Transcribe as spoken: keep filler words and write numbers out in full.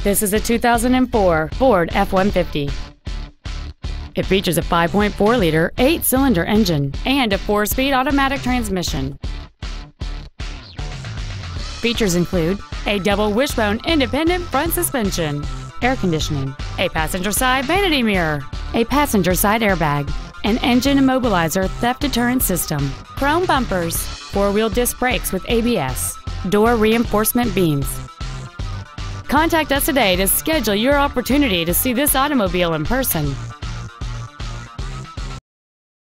This is a two thousand four Ford F one fifty. It features a five point four liter eight-cylinder engine and a four-speed automatic transmission. Features include a double wishbone independent front suspension, air conditioning, a passenger side vanity mirror, a passenger side airbag, an engine immobilizer theft deterrent system, chrome bumpers, four-wheel disc brakes with A B S, door reinforcement beams. Contact us today to schedule your opportunity to see this automobile in person.